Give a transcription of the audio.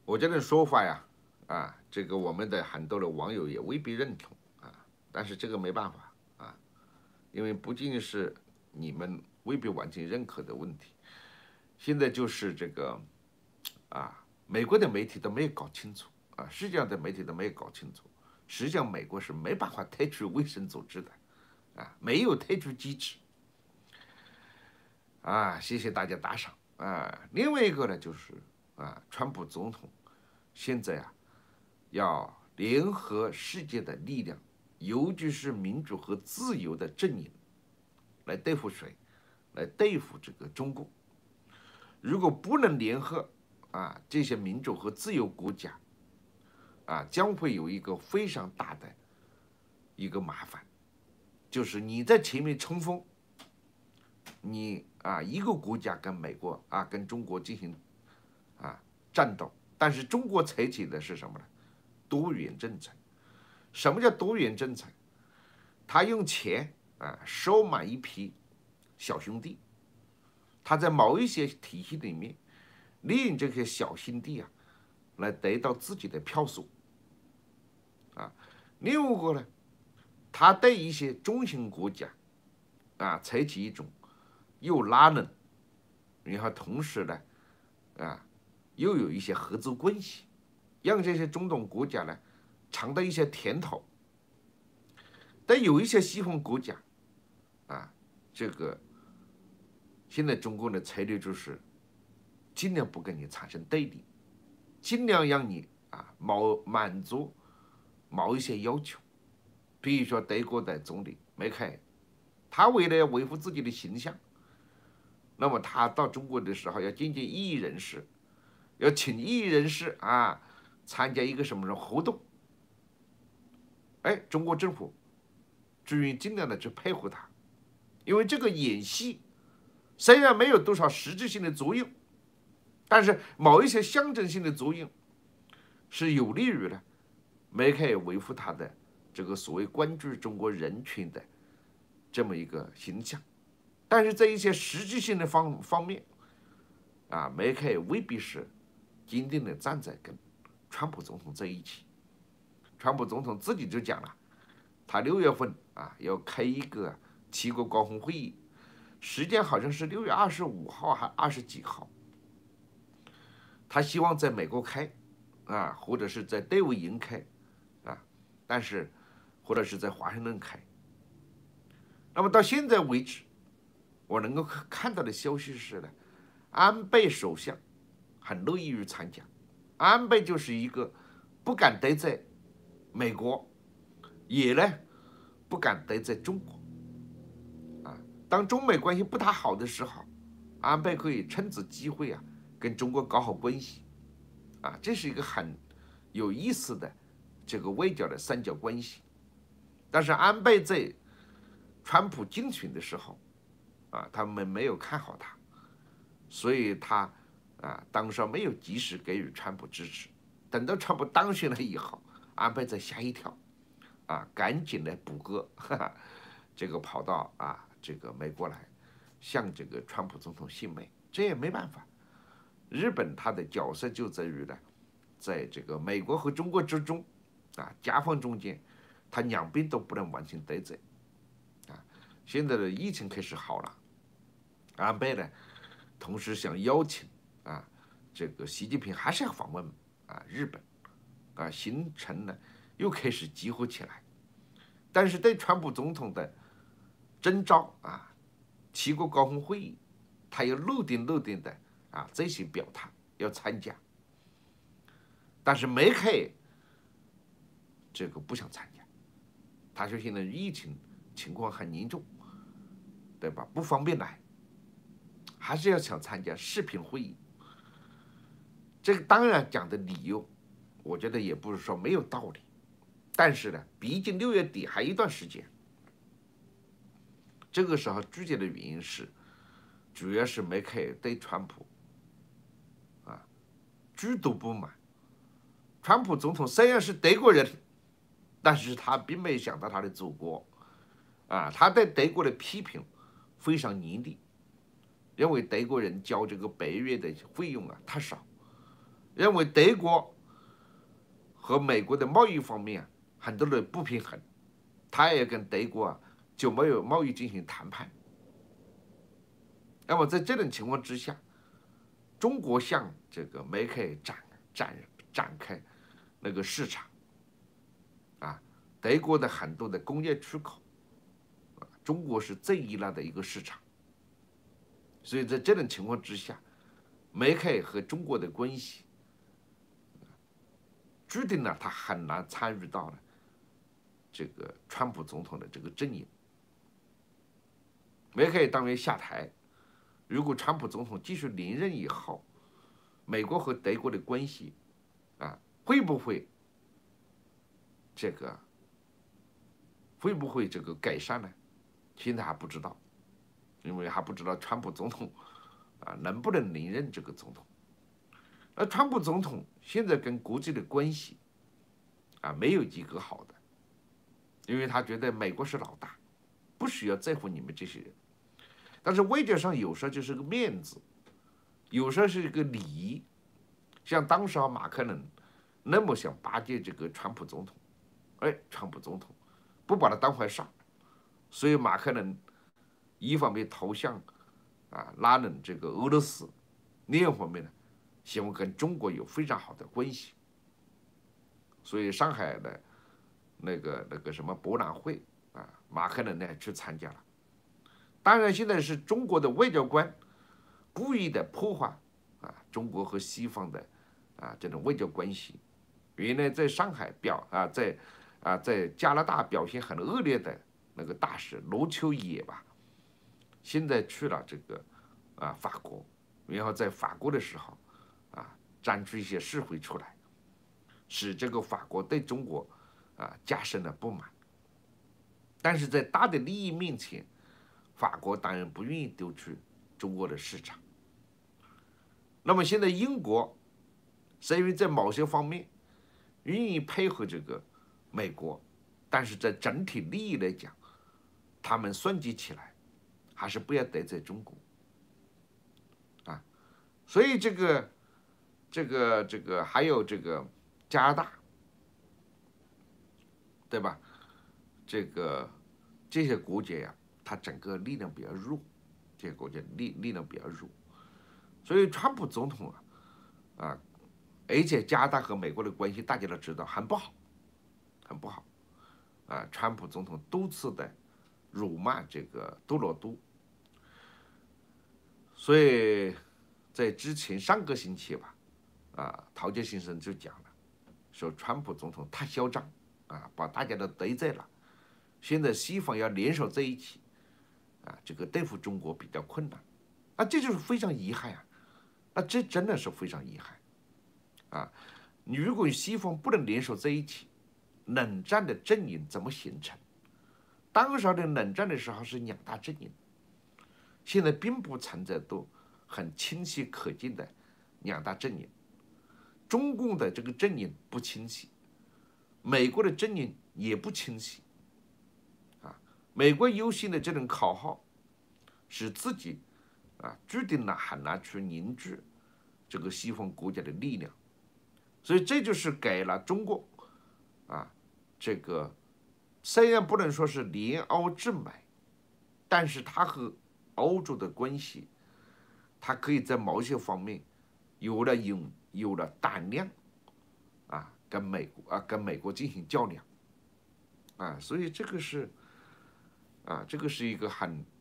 我这种说法呀，这个我们的很多的网友也未必认同但是这个没办法因为不仅是你们未必完全认可的问题，现在就是这个美国的媒体都没有搞清楚世界上的媒体都没有搞清楚，实际上美国是没办法退出卫生组织的没有退出机制谢谢大家打赏另外一个呢就是川普总统现在要联合世界的力量，尤其是民主和自由的阵营，来对付谁？来对付这个中共。如果不能联合这些民主和自由国家将会有一个非常大的一个麻烦，就是你在前面冲锋，你一个国家跟美国跟中国进行战斗，但是中国采取的是什么呢？多元政策。什么叫多元政策？他用钱收买一批小兄弟，他在某一些体系里面利用这些小兄弟来得到自己的票数另外一个呢，他对一些中型国家采取一种又拉拢，然后同时呢又有一些合作关系，让这些中东国家呢尝到一些甜头。但有一些西方国家这个现在中国的策略就是尽量不跟你产生对立，尽量让你满足某一些要求。比如说德国的总理梅克尔，他为了要维护自己的形象，那么他到中国的时候要见见异议人士，要请异议人士参加一个什么活动，中国政府至于尽量的去配合他，因为这个演戏虽然没有多少实质性的作用，但是某一些象征性的作用是有利于呢梅克尔维护他的这个所谓关注中国人群的这么一个形象。但是在一些实质性的方面梅克尔未必是坚定的站在跟川普总统在一起。川普总统自己就讲了，他6月份要开一个七国高峰会议，时间好像是6月25号还20几号，他希望在美国开或者是在戴维营开但是或者是在华盛顿开。那么到现在为止，我能够看到的消息是呢，安倍首相很乐意于参加。安倍就是一个不敢得罪美国，也呢不敢得罪中国当中美关系不太好的时候，安倍可以趁此机会跟中国搞好关系这是一个很有意思的这个外交的三角关系。但是安倍在川普竞选的时候他们没有看好他，所以他当时没有及时给予川普支持。等到川普当选了以后，安倍再吓一跳赶紧的补戈这个跑到这个美国来向这个川普总统献媚。这也没办法，日本他的角色就在于呢，在这个美国和中国之中夹缝中间，他两边都不能完全得罪现在的疫情开始好了，安倍呢同时想邀请这个习近平还是要访问日本行程呢又开始激活起来。但是对川普总统的征召七国高峰会议，他又漏点的这些表态要参加，但是梅克尔这个不想参加，他说现在疫情况很严重，对吧？不方便来，还是要想参加视频会议。这个当然讲的理由，我觉得也不是说没有道理，但是呢，毕竟6月底还有一段时间，这个时候拒绝的原因是，主要是梅克尔对川普极度不满。川普总统虽然是德国人，但是他并没有想到他的祖国他对德国的批评非常严厉，认为德国人交这个北约的费用太少， 认为德国和美国的贸易方面很多的不平衡，他也跟德国就没有贸易进行谈判。那么在这种情况之下，中国向这个梅克尔展开那个市场啊，德国的很多的工业出口中国是最依赖的一个市场。所以在这种情况之下，梅克尔和中国的关系注定了他很难参与到了这个川普总统的这个阵营。梅克尔当然下台，如果川普总统继续连任以后，美国和德国的关系会不会这个改善呢？现在还不知道，因为还不知道川普总统能不能连任这个总统。那川普总统现在跟国际的关系没有一个好的，因为他觉得美国是老大，不需要在乎你们这些人。但是外交上有时候就是个面子，有时候是一个礼仪。像当时马克龙那么想巴结这个川普总统，川普总统不把他当回事，所以马克龙一方面投向拉拢这个俄罗斯，另一方面呢，希望跟中国有非常好的关系。所以上海的那个什么博览会马克龙呢去参加了。当然，现在是中国的外交官故意的破坏中国和西方的这种外交关系。原来在上海在加拿大表现很恶劣的那个大使罗秋野吧，现在去了这个法国，然后在法国的时候站出一些示威出来，使这个法国对中国加深了不满。但是在大的利益面前，法国当然不愿意丢去中国的市场。那么现在英国是因为在某些方面愿意配合这个美国，但是在整体利益来讲，他们算计起来还是不要得罪中国所以这个还有这个加拿大，对吧？这些国家它整个力量比较弱，这些国家力量比较弱，所以川普总统而且加拿大和美国的关系大家都知道很不好，很不好川普总统多次的辱骂这个杜鲁多，所以在之前上个星期吧，陶杰先生就讲了，说川普总统太嚣张把大家都得罪了，现在西方要联手在一起这个对付中国比较困难这就是非常遗憾这真的是非常遗憾你如果西方不能联手在一起，冷战的阵营怎么形成？当时的冷战的时候是两大阵营，现在并不存在都很清晰可见的两大阵营。中共的这个阵营不清晰，美国的阵营也不清晰美国优先的这种口号，使自己注定了很难去凝聚这个西方国家的力量。所以这就是给了中国这个虽然不能说是联欧制美，但是它和欧洲的关系，它可以在某些方面有了胆量跟美国进行较量所以这个是一个